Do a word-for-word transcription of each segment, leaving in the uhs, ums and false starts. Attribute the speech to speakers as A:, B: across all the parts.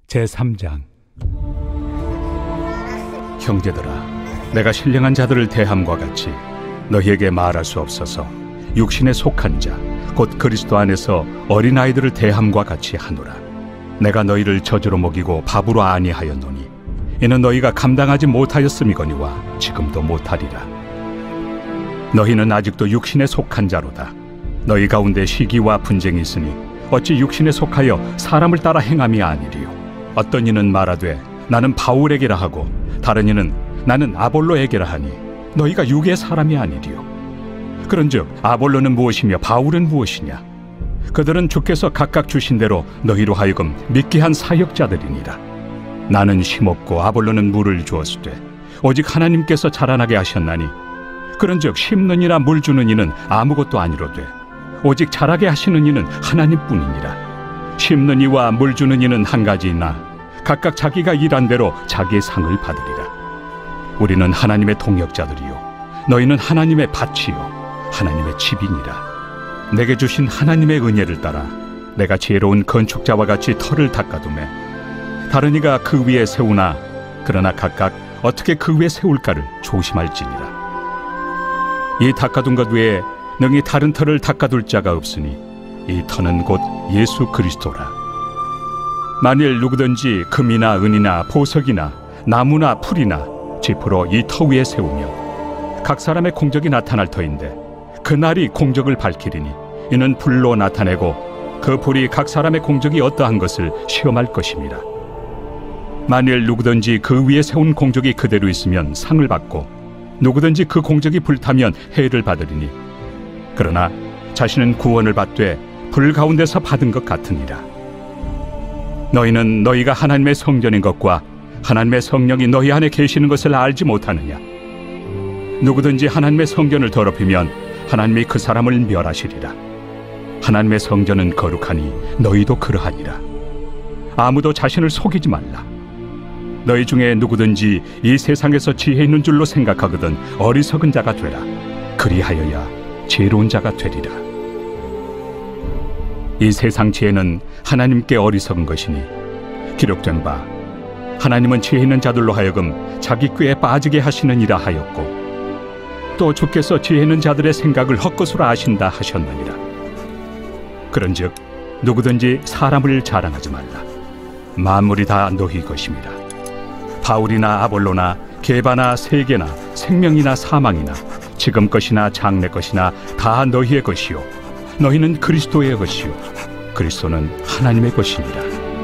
A: 제삼 장. 형제들아, 내가 신령한 자들을 대함과 같이 너희에게 말할 수 없어서 육신에 속한 자, 곧 그리스도 안에서 어린아이들을 대함과 같이 하노라. 내가 너희를 젖으로 먹이고 밥으로 아니하였노니 이는 너희가 감당하지 못하였음이거니와 지금도 못하리라. 너희는 아직도 육신에 속한 자로다. 너희 가운데 시기와 분쟁이 있으니 어찌 육신에 속하여 사람을 따라 행함이 아니리요. 어떤 이는 말하되 나는 바울에게라 하고 다른 이는 나는 아볼로에게라 하니 너희가 육의 사람이 아니리요. 그런즉 아볼로는 무엇이며 바울은 무엇이냐? 그들은 주께서 각각 주신 대로 너희로 하여금 믿게 한 사역자들이니라. 나는 심었고 아볼로는 물을 주었으되 오직 하나님께서 자라나게 하셨나니 그런즉 심는 이나 물 주는 이는 아무것도 아니로되 오직 자라게 하시는 이는 하나님뿐이니라. 심는 이와 물 주는 이는 한 가지이나 각각 자기가 일한 대로 자기의 상을 받으리라. 우리는 하나님의 동역자들이요 너희는 하나님의 밭이요 하나님의 집이니라. 내게 주신 하나님의 은혜를 따라 내가 지혜로운 건축자와 같이 터를 닦아두매 다른 이가 그 위에 세우나 그러나 각각 어떻게 그 위에 세울까를 조심할지니라. 이 닦아둔 것 외에 능히 다른 터를 닦아둘 자가 없으니 이 터는 곧 예수 그리스도라. 만일 누구든지 금이나 은이나 보석이나 나무나 풀이나 짚으로 이 터 위에 세우면 각 사람의 공적이 나타날 터인데 그 날이 공적을 밝히리니 이는 불로 나타내고 그 불이 각 사람의 공적이 어떠한 것을 시험할 것입니다. 만일 누구든지 그 위에 세운 공적이 그대로 있으면 상을 받고 누구든지 그 공적이 불타면 해를 받으리니 그러나 자신은 구원을 받되 불 가운데서 받은 것 같으니라. 너희는 너희가 하나님의 성전인 것과 하나님의 성령이 너희 안에 계시는 것을 알지 못하느냐? 누구든지 하나님의 성전을 더럽히면 하나님이 그 사람을 멸하시리라. 하나님의 성전은 거룩하니 너희도 그러하니라. 아무도 자신을 속이지 말라. 너희 중에 누구든지 이 세상에서 지혜 있는 줄로 생각하거든 어리석은 자가 되라. 그리하여야 지혜로운 자가 되리라. 이 세상 지혜는 하나님께 어리석은 것이니 기록된 바 하나님은 지혜 있는 자들로 하여금 자기 꾀에 빠지게 하시느니라 하였고 또 주께서 지혜 있는 자들의 생각을 헛것으로 아신다 하셨느니라. 그런즉 누구든지 사람을 자랑하지 말라. 만물이 다 너희 것임이라. 바울이나 아볼로나 게바나 세계나 생명이나 사망이나 지금 것이나 장래 것이나 다 너희의 것이요 너희는 그리스도의 것이요 그리스도는 하나님의 것이니라.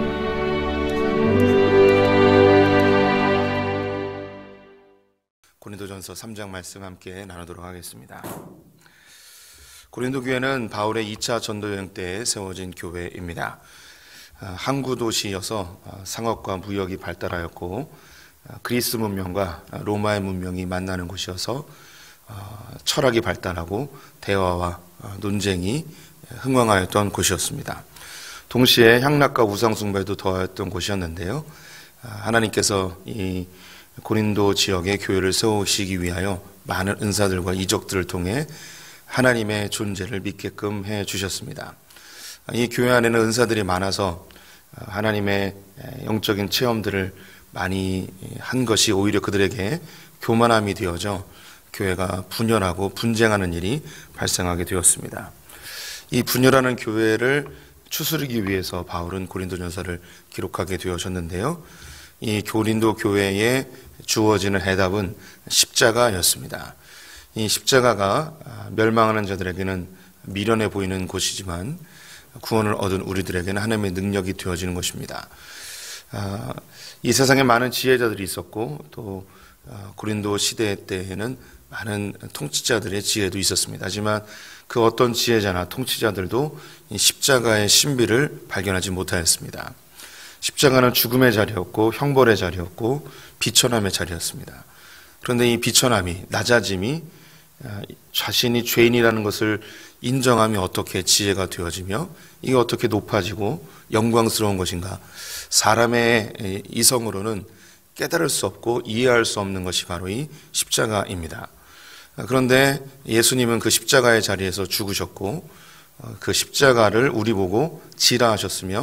B: 고린도전서 삼 장 말씀 함께 나누도록 하겠습니다. 고린도 교회는 바울의 이 차 전도여행 때 세워진 교회입니다. 항구 도시여서 상업과 무역이 발달하였고 그리스 문명과 로마의 문명이 만나는 곳이어서 철학이 발달하고 대화와 논쟁이 흥왕하였던 곳이었습니다. 동시에 향락과 우상숭배도 더하였던 곳이었는데요. 하나님께서 이 고린도 지역의 교회를 세우시기 위하여 많은 은사들과 이적들을 통해 하나님의 존재를 믿게끔 해 주셨습니다. 이 교회 안에는 은사들이 많아서 하나님의 영적인 체험들을 많이 한 것이 오히려 그들에게 교만함이 되어져 교회가 분열하고 분쟁하는 일이 발생하게 되었습니다. 이 분열하는 교회를 추스르기 위해서 바울은 고린도전서를 기록하게 되어졌는데요. 이 고린도 교회에 주어지는 해답은 십자가였습니다. 이 십자가가 멸망하는 자들에게는 미련해 보이는 곳이지만 구원을 얻은 우리들에게는 하나님의 능력이 되어지는 것입니다. 이 세상에 많은 지혜자들이 있었고 또 고린도 시대 때에는 많은 통치자들의 지혜도 있었습니다. 하지만 그 어떤 지혜자나 통치자들도 이 십자가의 신비를 발견하지 못하였습니다. 십자가는 죽음의 자리였고 형벌의 자리였고 비천함의 자리였습니다. 그런데 이 비천함이, 낮아짐이 자신이 죄인이라는 것을 인정하며 어떻게 지혜가 되어지며 이게 어떻게 높아지고 영광스러운 것인가? 사람의 이성으로는 깨달을 수 없고 이해할 수 없는 것이 바로 이 십자가입니다. 그런데 예수님은 그 십자가의 자리에서 죽으셨고 그 십자가를 우리 보고 지라 하셨으며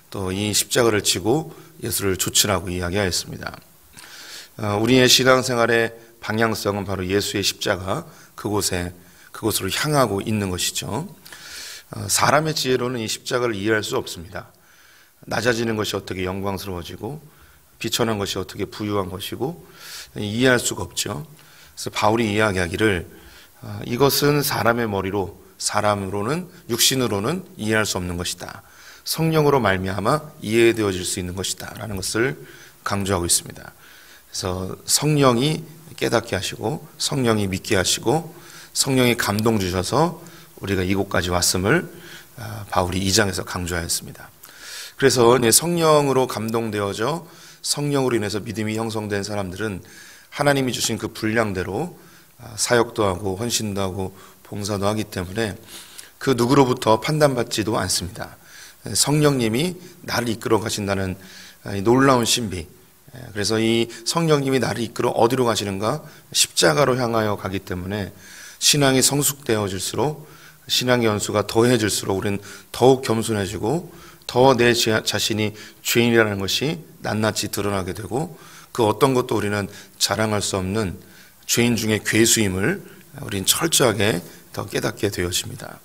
B: 또 이 십자가를 지고 예수를 조치라고 이야기하였습니다. 우리의 신앙생활의 방향성은 바로 예수의 십자가, 그곳에 그곳으로 향하고 있는 것이죠. 사람의 지혜로는 이 십자가를 이해할 수 없습니다. 낮아지는 것이 어떻게 영광스러워지고 비천한 것이 어떻게 부유한 것이고 이해할 수가 없죠. 그래서 바울이 이야기하기를 이것은 사람의 머리로, 사람으로는, 육신으로는 이해할 수 없는 것이다. 성령으로 말미암아 이해되어질 수 있는 것이다 라는 것을 강조하고 있습니다. 그래서 성령이 깨닫게 하시고 성령이 믿게 하시고 성령이 감동 주셔서 우리가 이곳까지 왔음을 바울이 이 장에서 강조하였습니다. 그래서 성령으로 감동되어져 성령으로 인해서 믿음이 형성된 사람들은 하나님이 주신 그 분량대로 사역도 하고 헌신도 하고 봉사도 하기 때문에 그 누구로부터 판단받지도 않습니다. 성령님이 나를 이끌어 가신다는 놀라운 신비, 그래서 이 성령님이 나를 이끌어 어디로 가시는가? 십자가로 향하여 가기 때문에 신앙이 성숙되어질수록, 신앙의 연수가 더해질수록 우리는 더욱 겸손해지고 더 내 자신이 죄인이라는 것이 낱낱이 드러나게 되고 그 어떤 것도 우리는 자랑할 수 없는 죄인 중에 괴수임을 우리는 철저하게 더 깨닫게 되어집니다.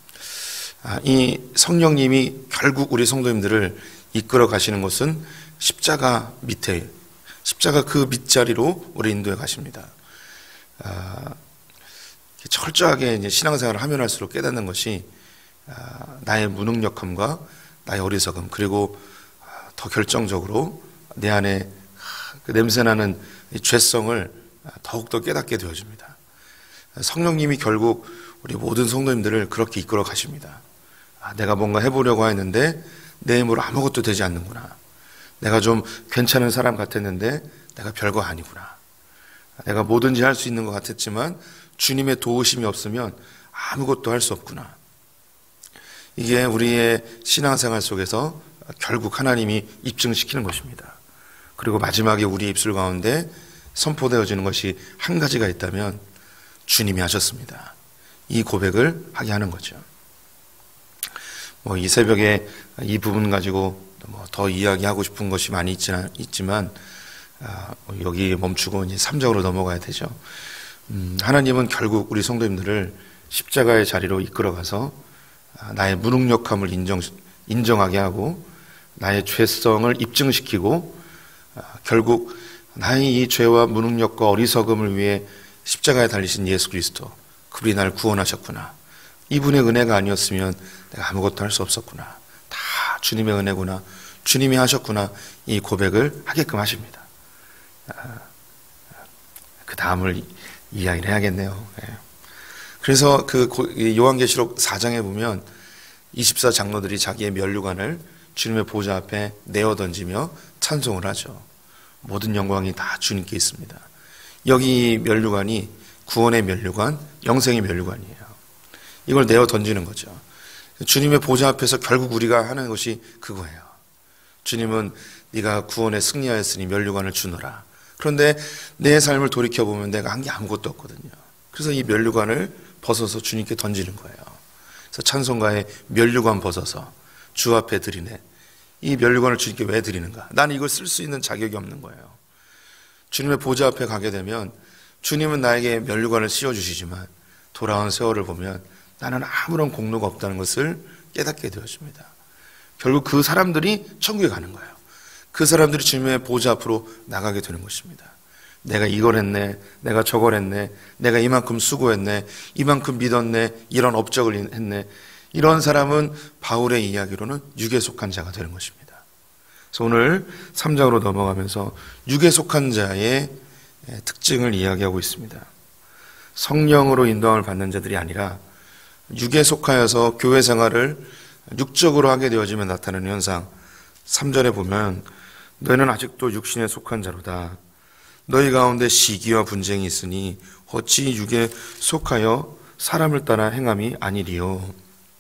B: 이 성령님이 결국 우리 성도님들을 이끌어 가시는 것은 십자가 밑에, 십자가 그 밑자리로 우리 인도해 가십니다. 아, 철저하게 이제 신앙생활을 하면 할수록 깨닫는 것이 아, 나의 무능력함과 나의 어리석음, 그리고 더 결정적으로 내 안에 그 냄새나는 이 죄성을 더욱더 깨닫게 되어집니다. 성령님이 결국 우리 모든 성도님들을 그렇게 이끌어 가십니다. 아, 내가 뭔가 해보려고 했는데 내 힘으로 아무것도 되지 않는구나. 내가 좀 괜찮은 사람 같았는데 내가 별거 아니구나. 내가 뭐든지 할 수 있는 것 같았지만 주님의 도우심이 없으면 아무것도 할 수 없구나. 이게 우리의 신앙생활 속에서 결국 하나님이 입증시키는 것입니다. 그리고 마지막에 우리 입술 가운데 선포되어지는 것이 한 가지가 있다면 주님이 하셨습니다. 이 고백을 하게 하는 거죠. 뭐 이 새벽에 이 부분 가지고 뭐 더 이야기하고 싶은 것이 많이 있지만 아, 여기 멈추고 이제 삼 장으로 넘어가야 되죠. 음, 하나님은 결국 우리 성도님들을 십자가의 자리로 이끌어가서 아, 나의 무능력함을 인정, 인정하게 하고 나의 죄성을 입증시키고 아, 결국 나의 이 죄와 무능력과 어리석음을 위해 십자가에 달리신 예수 그리스도, 그분이 나를 구원하셨구나. 이분의 은혜가 아니었으면 내가 아무것도 할 수 없었구나. 다 주님의 은혜구나. 주님이 하셨구나. 이 고백을 하게끔 하십니다. 아, 그 다음을 이야기를 해야겠네요. 예. 그래서 그 요한계시록 사 장에 보면 이십사 장로들이 자기의 면류관을 주님의 보좌 앞에 내어 던지며 찬송을 하죠. 모든 영광이 다 주님께 있습니다. 여기 면류관이 구원의 면류관, 영생의 면류관이에요. 이걸 내어 던지는 거죠. 주님의 보좌 앞에서 결국 우리가 하는 것이 그거예요. 주님은 네가 구원에 승리하였으니 면류관을 주노라. 그런데 내 삶을 돌이켜보면 내가 한 게 아무것도 없거든요. 그래서 이 면류관을 벗어서 주님께 던지는 거예요. 그래서 찬송가에 면류관 벗어서 주 앞에 드리네. 이 면류관을 주님께 왜 드리는가? 나는 이걸 쓸 수 있는 자격이 없는 거예요. 주님의 보좌 앞에 가게 되면 주님은 나에게 면류관을 씌워주시지만 돌아온 세월을 보면 나는 아무런 공로가 없다는 것을 깨닫게 되어집니다. 결국 그 사람들이 천국에 가는 거예요. 그 사람들이 주님의 보좌 앞으로 나가게 되는 것입니다. 내가 이걸 했네, 내가 저걸 했네, 내가 이만큼 수고했네, 이만큼 믿었네, 이런 업적을 했네. 이런 사람은 바울의 이야기로는 육에 속한 자가 되는 것입니다. 그래서 오늘 삼 장으로 넘어가면서 육에 속한 자의 특징을 이야기하고 있습니다. 성령으로 인도함을 받는 자들이 아니라 육에 속하여서 교회 생활을 육적으로 하게 되어지면 나타나는 현상. 삼 절에 보면 너희는 아직도 육신에 속한 자로다. 너희 가운데 시기와 분쟁이 있으니 어찌 육에 속하여 사람을 따라 행함이 아니리요.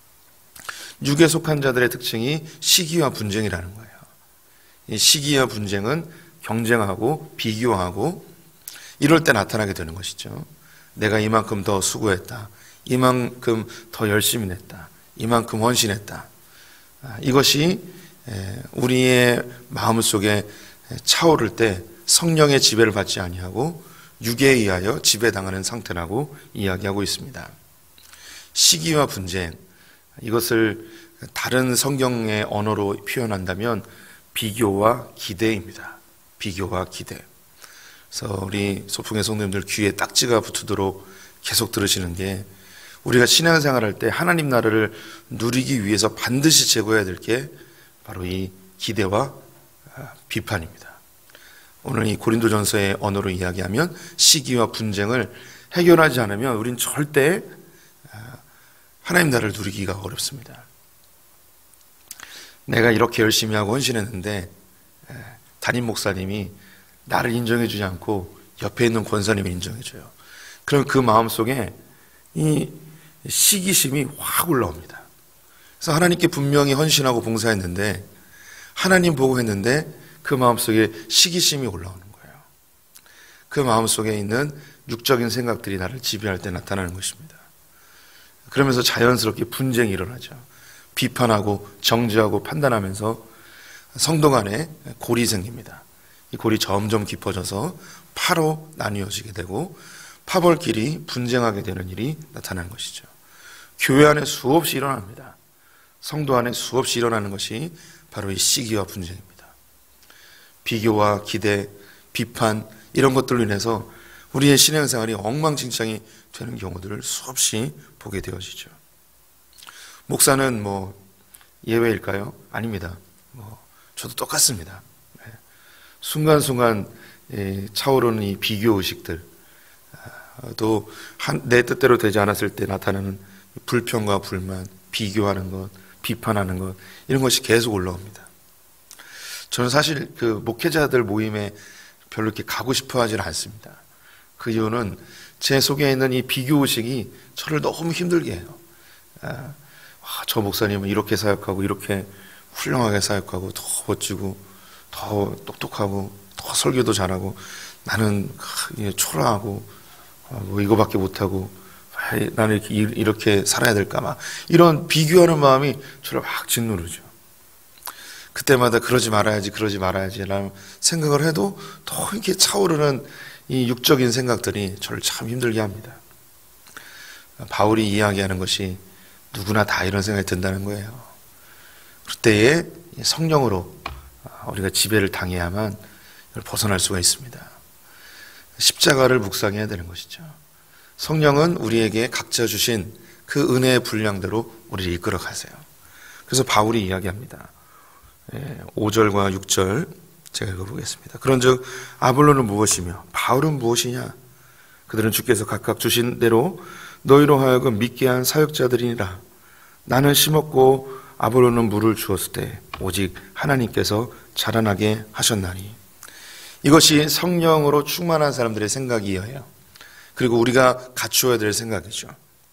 B: 육에 속한 자들의 특징이 시기와 분쟁이라는 거예요. 이 시기와 분쟁은 경쟁하고 비교하고 이럴 때 나타나게 되는 것이죠. 내가 이만큼 더 수고했다. 이만큼 더 열심히 냈다. 이만큼 헌신했다. 이것이 우리의 마음속에 차오를 때 성령의 지배를 받지 아니하고 육에 의하여 지배당하는 상태라고 이야기하고 있습니다. 시기와 분쟁, 이것을 다른 성경의 언어로 표현한다면 비교와 기대입니다. 비교와 기대. 그래서 우리 소풍의 성도님들 귀에 딱지가 붙도록 계속 들으시는 게, 우리가 신앙생활할 때 하나님 나라를 누리기 위해서 반드시 제거해야 될 게 바로 이 기대와 비판입니다. 오늘 이 고린도전서의 언어로 이야기하면 시기와 분쟁을 해결하지 않으면 우린 절대 하나님 나라를 누리기가 어렵습니다. 내가 이렇게 열심히 하고 헌신했는데 담임 목사님이 나를 인정해주지 않고 옆에 있는 권사님을 인정해줘요. 그럼 그 마음속에 이 시기심이 확 올라옵니다. 그래서 하나님께 분명히 헌신하고 봉사했는데, 하나님 보고 했는데 그 마음속에 시기심이 올라오는 거예요. 그 마음속에 있는 육적인 생각들이 나를 지배할 때 나타나는 것입니다. 그러면서 자연스럽게 분쟁이 일어나죠. 비판하고 정죄하고 판단하면서 성도 간에 골이 생깁니다. 이 골이 점점 깊어져서 파로 나뉘어지게 되고 파벌끼리 분쟁하게 되는 일이 나타나는 것이죠. 교회 안에 수없이 일어납니다. 성도 안에 수없이 일어나는 것이 바로 이 시기와 분쟁입니다. 비교와 기대, 비판, 이런 것들로 인해서 우리의 신앙생활이 엉망진창이 되는 경우들을 수없이 보게 되어지죠. 목사는 뭐 예외일까요? 아닙니다. 뭐 저도 똑같습니다. 순간순간 차오르는 이 비교 의식들, 또 내 뜻대로 되지 않았을 때 나타나는 불평과 불만, 비교하는 것, 비판하는 것, 이런 것이 계속 올라옵니다. 저는 사실 그 목회자들 모임에 별로 이렇게 가고 싶어 하지는 않습니다. 그 이유는 제 속에 있는 이 비교 의식이 저를 너무 힘들게 해요. 아, 저 목사님은 이렇게 사역하고 이렇게 훌륭하게 사역하고 더 멋지고 더 똑똑하고 더 설교도 잘하고 나는 초라하고 뭐 이거밖에 못하고 나는 이렇게, 이렇게 살아야 될까 막 이런 비교하는 마음이 저를 막 짓누르죠. 그때마다 그러지 말아야지 그러지 말아야지 라는 생각을 해도 더 이렇게 차오르는 이 육적인 생각들이 저를 참 힘들게 합니다. 바울이 이야기하는 것이 누구나 다 이런 생각이 든다는 거예요. 그때에 성령으로 우리가 지배를 당해야만 이걸 벗어날 수가 있습니다. 십자가를 묵상해야 되는 것이죠. 성령은 우리에게 각자 주신 그 은혜의 분량대로 우리를 이끌어 가세요. 그래서 바울이 이야기합니다. 오 절과 육 절 제가 읽어보겠습니다. 그런즉 아볼로는 무엇이며 바울은 무엇이냐? 그들은 주께서 각각 주신 대로 너희로 하여금 믿게 한 사역자들이니라. 나는 심었고 아볼로는 물을 주었을 때 오직 하나님께서 자라나게 하셨나니. 이것이 성령으로 충만한 사람들의 생각이에요. 그리고 우리가 갖추어야 될 생각이죠.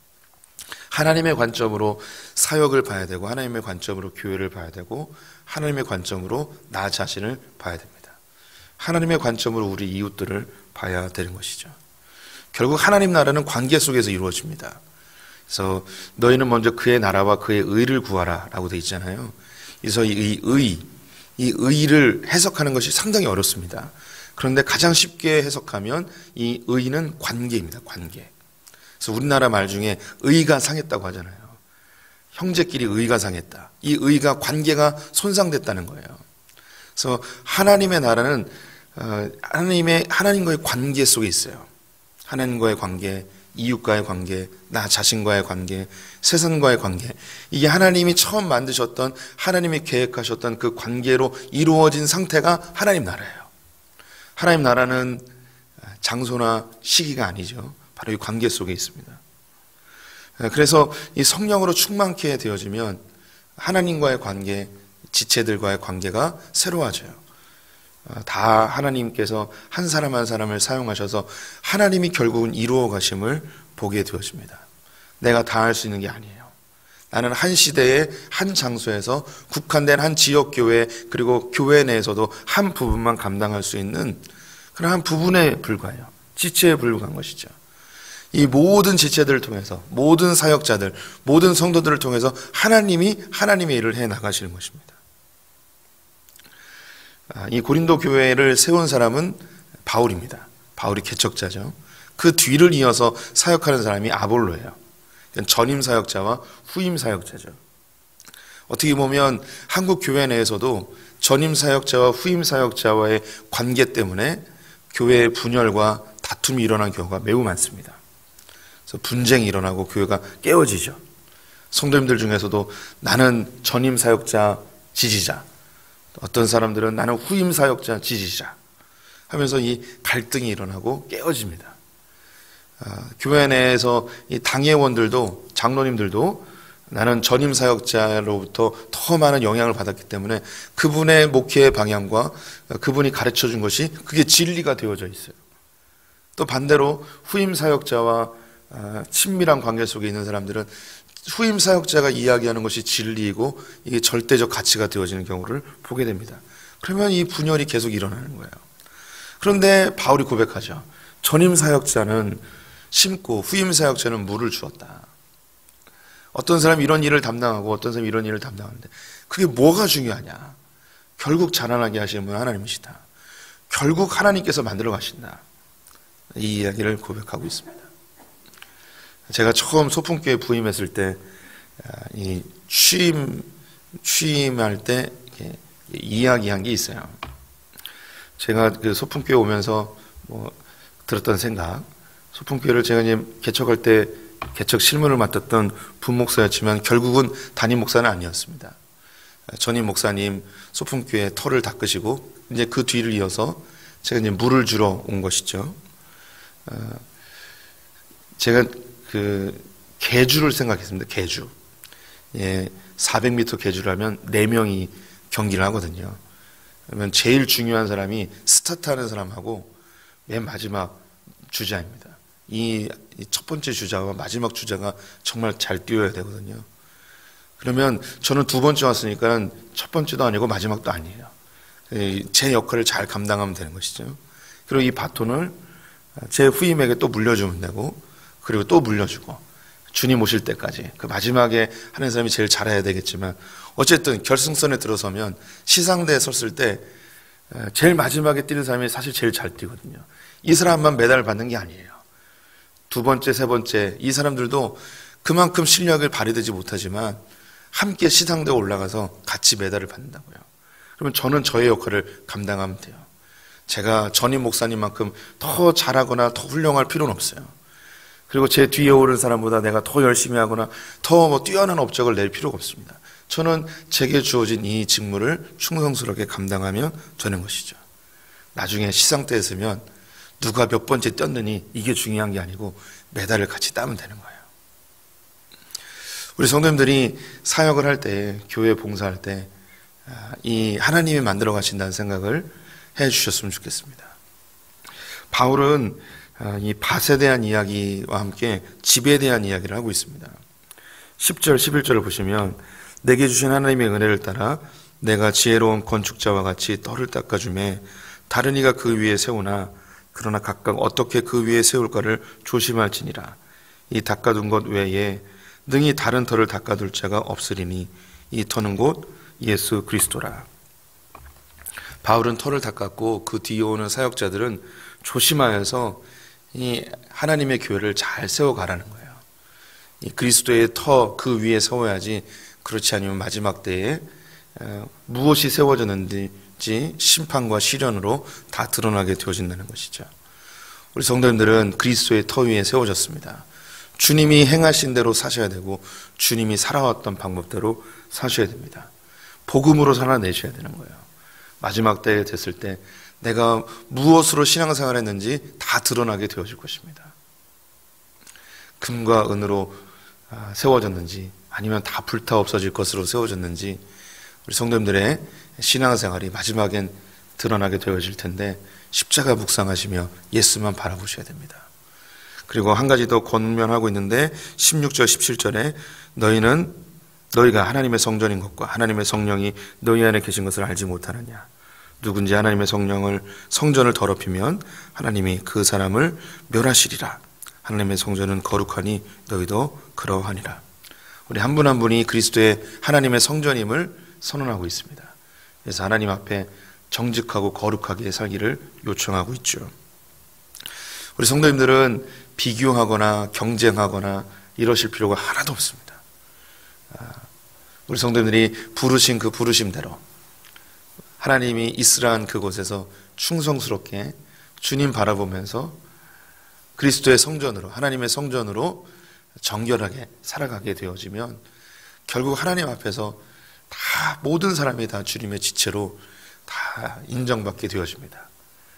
B: 하나님의 관점으로 사역을 봐야 되고 하나님의 관점으로 교회를 봐야 되고 하나님의 관점으로 나 자신을 봐야 됩니다. 하나님의 관점으로 우리 이웃들을 봐야 되는 것이죠. 결국 하나님 나라는 관계 속에서 이루어집니다. 그래서 너희는 먼저 그의 나라와 그의 의를 구하라 라고 되어 있잖아요. 그래서 이 의, 이 의를 해석하는 것이 상당히 어렵습니다. 그런데 가장 쉽게 해석하면 이 의는 관계입니다. 관계. 그래서 우리나라 말 중에 의가 상했다고 하잖아요. 형제끼리 의가 상했다. 이 의가 관계가 손상됐다는 거예요. 그래서 하나님의 나라는 하나님의 하나님과의 관계 속에 있어요. 하나님과의 관계, 이웃과의 관계, 나 자신과의 관계, 세상과의 관계. 이게 하나님이 처음 만드셨던 하나님이 계획하셨던 그 관계로 이루어진 상태가 하나님 나라예요. 하나님 나라는 장소나 시기가 아니죠. 바로 이 관계 속에 있습니다. 그래서 이 성령으로 충만케 되어지면 하나님과의 관계, 지체들과의 관계가 새로워져요. 다 하나님께서 한 사람 한 사람을 사용하셔서 하나님이 결국은 이루어 가심을 보게 되어집니다. 내가 다 할 수 있는 게 아니에요. 나는 한 시대에 한 장소에서 국한된 한 지역교회 그리고 교회 내에서도 한 부분만 감당할 수 있는 그런 한 부분에 불과해요. 지체에 불과한 것이죠. 이 모든 지체들을 통해서 모든 사역자들, 모든 성도들을 통해서 하나님이 하나님의 일을 해 나가시는 것입니다. 이 고린도 교회를 세운 사람은 바울입니다. 바울이 개척자죠. 그 뒤를 이어서 사역하는 사람이 아볼로예요. 전임 사역자와 후임 사역자죠. 어떻게 보면 한국 교회 내에서도 전임 사역자와 후임 사역자와의 관계 때문에 교회의 분열과 다툼이 일어난 경우가 매우 많습니다. 그래서 분쟁이 일어나고 교회가 깨어지죠. 성도님들 중에서도 나는 전임 사역자 지지자, 어떤 사람들은 나는 후임 사역자 지지자 하면서 이 갈등이 일어나고 깨어집니다. 아, 교회 내에서 이 당회원들도 장로님들도 나는 전임 사역자로부터 더 많은 영향을 받았기 때문에 그분의 목회의 방향과 그분이 가르쳐 준 것이 그게 진리가 되어져 있어요. 또 반대로 후임 사역자와 친밀한 관계 속에 있는 사람들은 후임 사역자가 이야기하는 것이 진리이고 이게 절대적 가치가 되어지는 경우를 보게 됩니다. 그러면 이 분열이 계속 일어나는 거예요. 그런데 바울이 고백하죠. 전임 사역자는 심고 후임 사역자는 물을 주었다. 어떤 사람이 이런 일을 담당하고 어떤 사람이 이런 일을 담당하는데 그게 뭐가 중요하냐? 결국 자라나게 하시는 분은 하나님이시다. 결국 하나님께서 만들어 가신다. 이 이야기를 고백하고 있습니다. 제가 처음 소풍교회 부임했을 때 이 취임 취임할 때 이야기한 게 있어요. 제가 그 소풍교회 오면서 뭐 들었던 생각, 소풍교회를 제가 이제 개척할 때 개척 실무를 맡았던 분목사였지만 결국은 담임 목사는 아니었습니다. 전임 목사님 소풍교회 터를 닦으시고 이제 그 뒤를 이어서 제가 이제 물을 주러 온 것이죠. 제가 그 계주를 생각했습니다. 계주. 예, 사백 미터 계주를 하면 네 명이 경기를 하거든요. 그러면 제일 중요한 사람이 스타트하는 사람하고 맨 마지막 주자입니다. 이 첫 번째 주자와 마지막 주자가 정말 잘 뛰어야 되거든요. 그러면 저는 두 번째 왔으니까 첫 번째도 아니고 마지막도 아니에요. 제 역할을 잘 감당하면 되는 것이죠. 그리고 이 바톤을 제 후임에게 또 물려주면 되고 그리고 또 물려주고 주님 오실 때까지 그 마지막에 하는 사람이 제일 잘해야 되겠지만 어쨌든 결승선에 들어서면 시상대에 섰을 때 제일 마지막에 뛰는 사람이 사실 제일 잘 뛰거든요. 이 사람만 메달을 받는 게 아니에요. 두 번째, 세 번째 이 사람들도 그만큼 실력을 발휘되지 못하지만 함께 시상대에 올라가서 같이 메달을 받는다고요. 그러면 저는 저의 역할을 감당하면 돼요. 제가 전임 목사님만큼 더 잘하거나 더 훌륭할 필요는 없어요. 그리고 제 뒤에 오른 사람보다 내가 더 열심히 하거나 더 뭐 뛰어난 업적을 낼 필요가 없습니다. 저는 제게 주어진 이 직무를 충성스럽게 감당하면 되는 것이죠. 나중에 시상대에 서면 누가 몇 번째 뛰었느니 이게 중요한 게 아니고 메달을 같이 따면 되는 거예요. 우리 성도님들이 사역을 할 때, 교회 봉사할 때 이 하나님이 만들어 가신다는 생각을 해 주셨으면 좋겠습니다. 바울은 이 밭에 대한 이야기와 함께 집에 대한 이야기를 하고 있습니다. 십 절, 십일 절을 보시면 내게 주신 하나님의 은혜를 따라 내가 지혜로운 건축자와 같이 터를 닦아주매 다른 이가 그 위에 세우나 그러나 각각 어떻게 그 위에 세울까를 조심할지니라. 이 닦아둔 것 외에 능히 다른 터를 닦아둘 자가 없으리니 이 터는 곧 예수 그리스도라. 바울은 터를 닦았고 그 뒤에 오는 사역자들은 조심하여서 이 하나님의 교회를 잘 세워가라는 거예요. 이 그리스도의 터 그 위에 세워야지, 그렇지 않으면 마지막 때에 무엇이 세워졌는지 심판과 시련으로 다 드러나게 되어진다는 것이죠. 우리 성도님들은 그리스도의 터 위에 세워졌습니다. 주님이 행하신 대로 사셔야 되고 주님이 살아왔던 방법대로 사셔야 됩니다. 복음으로 살아내셔야 되는 거예요. 마지막 때에 됐을 때 내가 무엇으로 신앙생활을 했는지 다 드러나게 되어질 것입니다. 금과 은으로 세워졌는지 아니면 다 불타 없어질 것으로 세워졌는지 우리 성도님들의 신앙생활이 마지막엔 드러나게 되어질 텐데 십자가 묵상하시며 예수만 바라보셔야 됩니다. 그리고 한 가지 더 권면하고 있는데 십육 절 십칠 절에 너희는 너희가 하나님의 성전인 것과 하나님의 성령이 너희 안에 계신 것을 알지 못하느냐. 누군지 하나님의 성령을 성전을 더럽히면 하나님이 그 사람을 멸하시리라. 하나님의 성전은 거룩하니 너희도 그러하니라. 우리 한 분 한 분이 그리스도의 하나님의 성전임을 선언하고 있습니다. 그래서 하나님 앞에 정직하고 거룩하게 살기를 요청하고 있죠. 우리 성도님들은 비교하거나 경쟁하거나 이러실 필요가 하나도 없습니다. 우리 성도님들이 부르신 그 부르심대로 하나님이 있으라는 그곳에서 충성스럽게 주님 바라보면서 그리스도의 성전으로, 하나님의 성전으로 정결하게 살아가게 되어지면 결국 하나님 앞에서 다 모든 사람이 다 주님의 지체로 다 인정받게 되어집니다.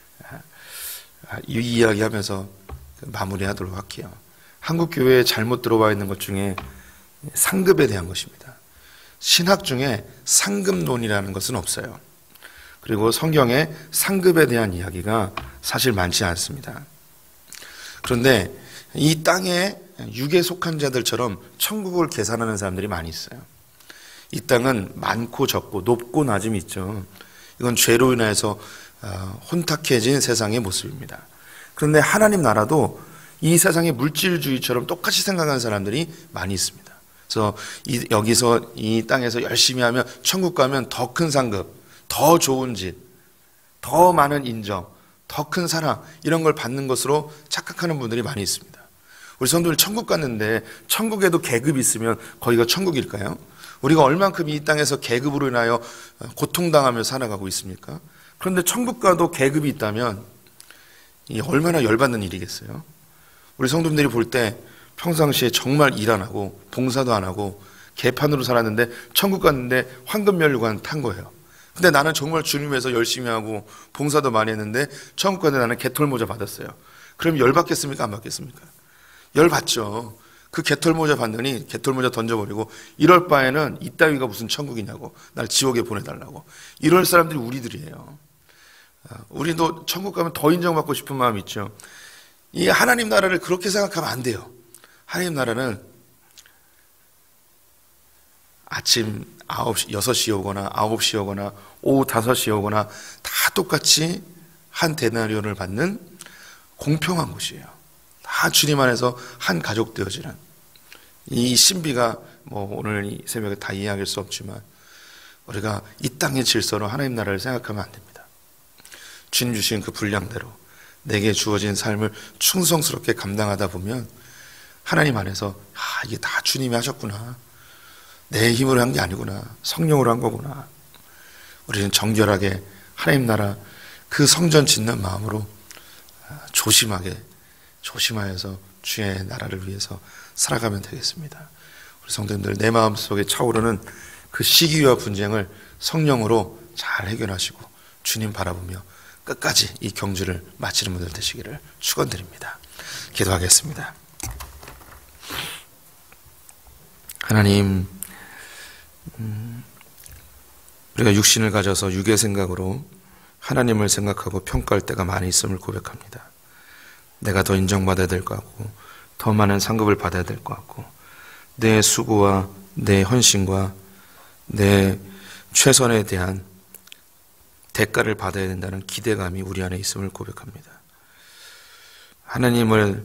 B: 이 이야기하면서 마무리하도록 할게요. 한국 교회에 잘못 들어와 있는 것 중에 상급에 대한 것입니다. 신학 중에 상급론이라는 것은 없어요. 그리고 성경에 상급에 대한 이야기가 사실 많지 않습니다. 그런데 이 땅에 육에 속한 자들처럼 천국을 계산하는 사람들이 많이 있어요. 이 땅은 많고 적고 높고 낮음이 있죠. 이건 죄로 인해서 혼탁해진 세상의 모습입니다. 그런데 하나님 나라도 이 세상의 물질주의처럼 똑같이 생각하는 사람들이 많이 있습니다. 그래서 이, 여기서 이 땅에서 열심히 하면 천국 가면 더 큰 상급, 더 좋은 집, 더 많은 인정, 더 큰 사랑 이런 걸 받는 것으로 착각하는 분들이 많이 있습니다. 우리 성도들 천국 갔는데 천국에도 계급이 있으면 거기가 천국일까요? 우리가 얼만큼 이 땅에서 계급으로 인하여 고통당하며 살아가고 있습니까? 그런데 천국 가도 계급이 있다면 이 얼마나 열받는 일이겠어요? 우리 성도님들이 볼 때 평상시에 정말 일 안 하고 봉사도 안 하고 개판으로 살았는데 천국 갔는데 황금면류관 탄 거예요. 근데 나는 정말 주님 위해서 열심히 하고 봉사도 많이 했는데 천국 갔는데 나는 개털모자 받았어요. 그럼 열 받겠습니까? 안 받겠습니까? 열 받죠. 그 개털모자 받느니 개털모자 던져버리고 이럴 바에는 이 따위가 무슨 천국이냐고 날 지옥에 보내달라고 이럴 사람들이 우리들이에요. 우리도 천국 가면 더 인정받고 싶은 마음이 있죠. 이 하나님 나라를 그렇게 생각하면 안 돼요. 하나님 나라는 아침 아홉 시, 여섯 시에 오거나 아홉 시에 오거나 오후 다섯 시에 오거나 다 똑같이 한 데나리온을 받는 공평한 곳이에요. 다 주님 안에서 한 가족 되어지는 이 신비가 뭐 오늘 이 새벽에 다 이해할 수 없지만 우리가 이 땅의 질서로 하나님 나라를 생각하면 안 됩니다. 주님 주신 그 분량대로 내게 주어진 삶을 충성스럽게 감당하다 보면 하나님 안에서 아 이게 다 주님이 하셨구나. 내 힘으로 한 게 아니구나. 성령으로 한 거구나. 우리는 정결하게 하나님 나라 그 성전 짓는 마음으로 조심하게 조심하여서 주의 나라를 위해서 살아가면 되겠습니다. 우리 성도님들 내 마음속에 차오르는 그 시기와 분쟁을 성령으로 잘 해결하시고 주님 바라보며 끝까지 이 경주를 마치는 분들 되시기를 축원드립니다. 기도하겠습니다. 하나님, 음, 우리가 육신을 가져서 육의 생각으로 하나님을 생각하고 평가할 때가 많이 있음을 고백합니다. 내가 더 인정받아야 될 것 같고 더 많은 상급을 받아야 될 것 같고 내 수고와 내 헌신과 내 최선에 대한 대가를 받아야 된다는 기대감이 우리 안에 있음을 고백합니다. 하나님을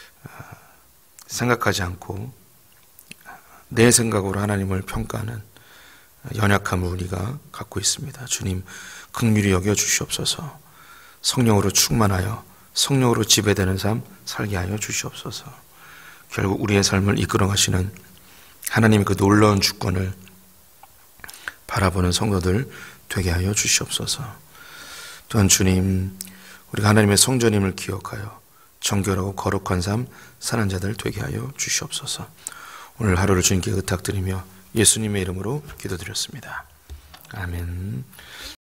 B: 생각하지 않고 내 생각으로 하나님을 평가하는 연약함을 우리가 갖고 있습니다. 주님 긍휼히 여겨 주시옵소서. 성령으로 충만하여 성령으로 지배되는 삶 살게 하여 주시옵소서. 결국 우리의 삶을 이끌어 가시는 하나님의 그 놀라운 주권을 바라보는 성도들 되게 하여 주시옵소서. 또한 주님, 우리가 하나님의 성전임을 기억하여 정결하고 거룩한 삶 사는 자들 되게 하여 주시옵소서. 오늘 하루를 주님께 의탁드리며 예수님의 이름으로 기도드렸습니다. 아멘.